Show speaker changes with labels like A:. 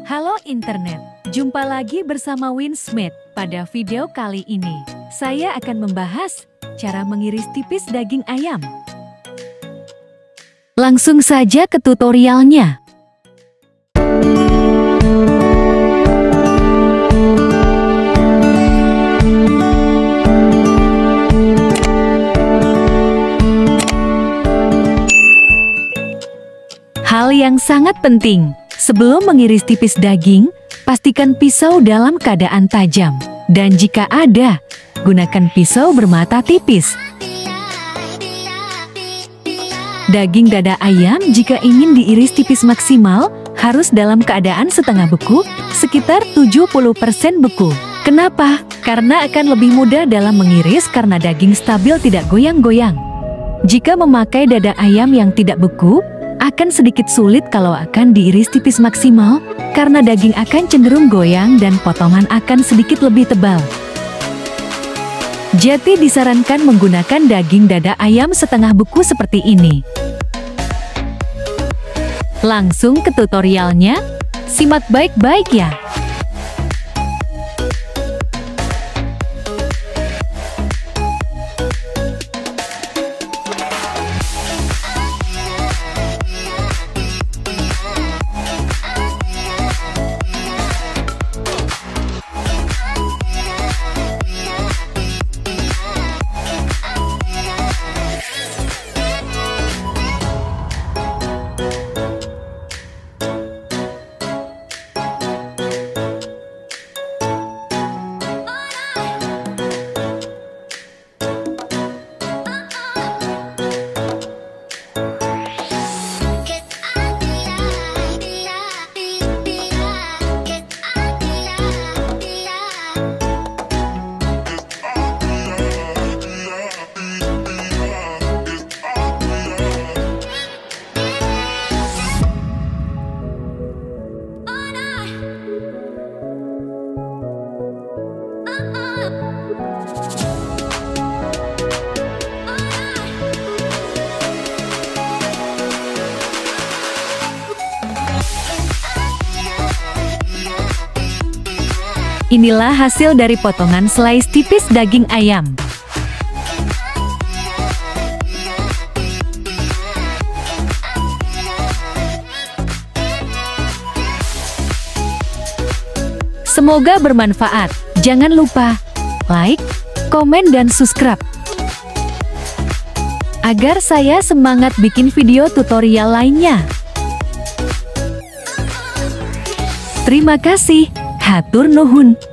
A: Halo internet, jumpa lagi bersama Winsmith. Pada video kali ini, saya akan membahas cara mengiris tipis daging ayam. Langsung saja ke tutorialnya. Hal yang sangat penting, sebelum mengiris tipis daging, pastikan pisau dalam keadaan tajam. Dan jika ada, gunakan pisau bermata tipis. Daging dada ayam jika ingin diiris tipis maksimal, harus dalam keadaan setengah beku, sekitar 70% beku. Kenapa? Karena akan lebih mudah dalam mengiris karena daging stabil tidak goyang-goyang. Jika memakai dada ayam yang tidak beku, akan sedikit sulit kalau akan diiris tipis maksimal, karena daging akan cenderung goyang dan potongan akan sedikit lebih tebal. Jadi disarankan menggunakan daging dada ayam setengah beku seperti ini. Langsung ke tutorialnya, simak baik-baik ya. Inilah hasil dari potongan slice tipis daging ayam. Semoga bermanfaat. Jangan lupa like, komen, dan subscribe agar saya semangat bikin video tutorial lainnya. Terima kasih. Hatur nuhun.